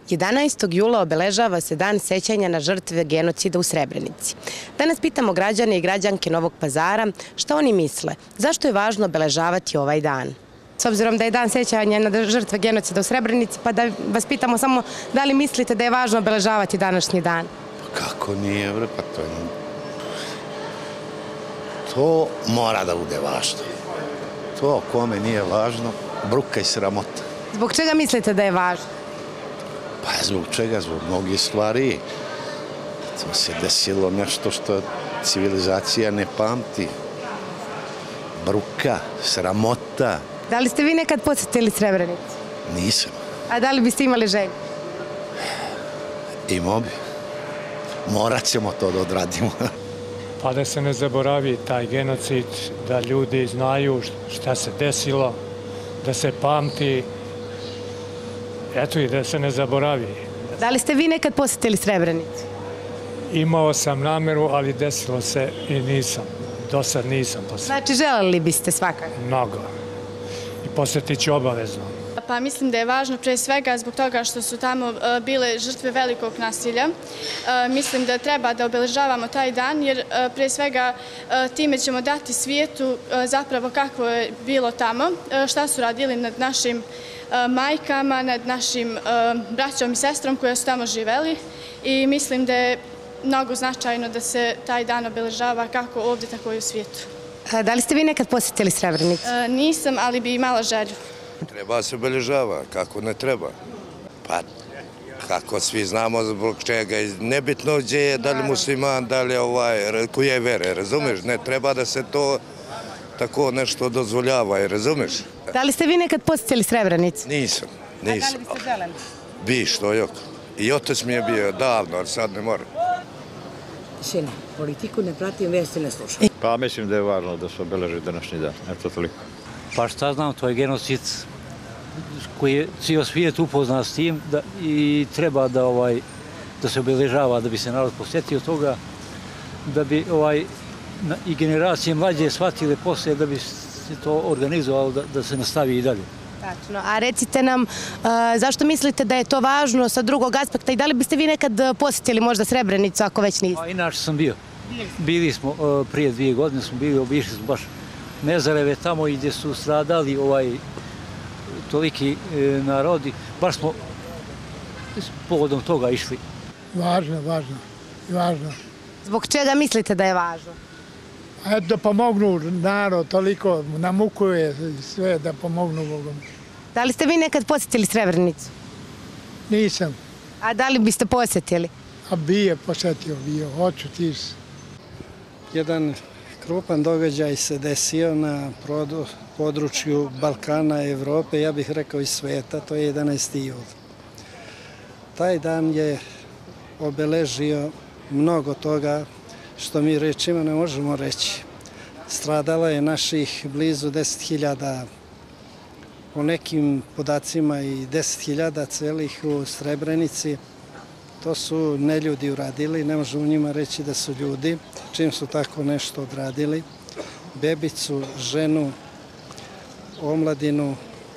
11. jula obeležava se dan sećanja na žrtve genocida u Srebrenici. Danas pitamo građane i građanke Novog Pazara šta oni misle, zašto je važno obeležavati ovaj dan. S obzirom da je dan sećanja na žrtve genocida u Srebrenici, pa da vas pitamo samo da li mislite da je važno obeležavati današnji dan? Kako nije, pa to mora da bude važno. To kome nije važno, bruka i sramota. Zbog čega mislite da je važno? Pa zbog čega? Zbog mnogih stvari. To se desilo nešto što civilizacija ne pamti. Bruka, sramota. Da li ste vi nekad posjetili Srebrenicu? Nisam. A da li biste imali želju? Imao bi. Morat ćemo to da odradimo. Pa da se ne zaboravi taj genocid, da ljudi znaju šta se desilo, da se pamti, eto i da se ne zaboravi. Da li ste vi nekad posjetili Srebrenicu? Imao sam nameru, ali desilo se i nisam. Do sad nisam posjetio. Znači, želeli biste svakako? Mnogo. I posjetit ću obavezno. Pa mislim da je važno pre svega zbog toga što su tamo bile žrtve velikog nasilja. Mislim da treba da obeležavamo taj dan jer pre svega time ćemo dati svijetu zapravo kako je bilo tamo, šta su radili nad našim majkama, nad našim braćom i sestrom koje su tamo živeli i mislim da je mnogo značajno da se taj dan obeležava kako ovdje, tako i u svijetu. Da li ste vi nekad posjetili Srebrenicu? Nisam, ali bi imala želju. Treba se obeležava, kako ne treba. Pa, kako svi znamo zbog čega. Nebitno gdje je, da li musliman, da li koje vere, razumeš? Ne treba da se to tako nešto dozvoljava, razumeš? Da li ste vi nekad posjetili Srebrenicu? Nisam. A da li biste želeli? Bi, što jok. I otac mi je bio davno, ali sad ne mora. Žena, politiku ne pratim, vesti ne slušam. Pa mislim da je važno da se obeleži današnji dan, eto toliko. Pa šta znam, to je genocid koji je cijel svijet upoznan s tim i treba da se obeležava, da bi se narod posjetio toga, da bi i generacije mlađe shvatile poslije da bi se to organizovalo da se nastavi i dalje. Tačno. A recite nam, zašto mislite da je to važno sa drugog aspekta i da li biste vi nekad posjetili možda Srebrenicu ako već niste? A inače sam bio. Bili smo, prije 2 godine smo bili, obišli smo baš Mezareve tamo i gdje su stradali toliki narodi. Baš smo povodom toga išli. Važno. Zbog čega mislite da je važno? Eto da pomognu narod, toliko namukuje sve da pomognu Bogom. Da li ste vi nekad posjetili Srebrenicu? Nisam. A da li biste posjetili? A posjetio, hoću tis. Jedan krupan događaj se desio na području Balkana, Evrope, ja bih rekao i sveta, to je 11. jul. Taj dan je obeležio mnogo toga što mi rečima ne možemo reći. Stradalo je naših blizu 10.000, po nekim podacima i 10.000 celih u Srebrenici. To su neljudi uradili, ne možemo njima reći da su ljudi, čim su tako nešto odradili. Bebicu, ženu, omladinu,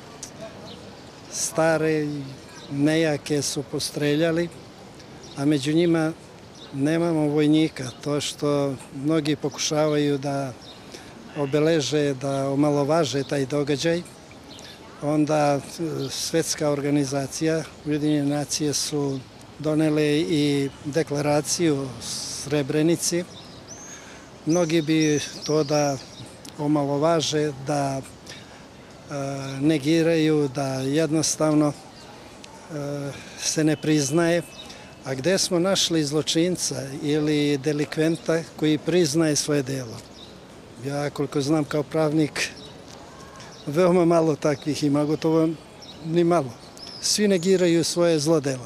stare i nejake su postreljali, a među njima nemamo vojnika. To što mnogi pokušavaju da obeleže, da omalovaže taj događaj, onda Svetska organizacija, Ujedinjene nacije su donele i deklaraciju o Srebrenici. Mnogi bi to da omalovaže, da negiraju, da jednostavno se ne priznaje. A gde smo našli zločinca ili delikventa koji priznaje svoje delo? Ja, koliko znam kao pravnik, veoma malo takvih ima, gotovo ni malo. Svi negiraju svoje zlodela.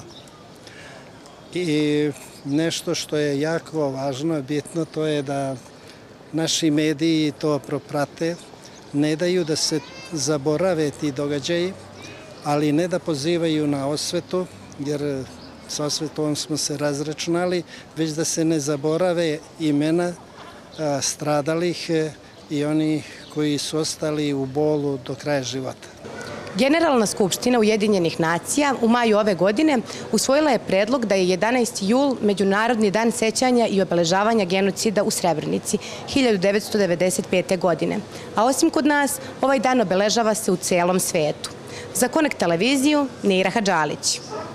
I nešto što je jako važno, bitno, to je da naši mediji to proprate, ne daju da se zaborave ti događaji, ali ne da pozivaju na osvetu, jer sa osvetom smo se razračunali, već da se ne zaborave imena stradalih i oni koji su ostali u bolu do kraja života. Generalna skupština Ujedinjenih nacija u maju ove godine usvojila je predlog da je 11. jul Međunarodni dan sećanja i obeležavanja genocida u Srebrenici 1995. godine. A osim kod nas, ovaj dan obeležava se u celom svetu. Za Connect televiziju, Neira Hadžalić.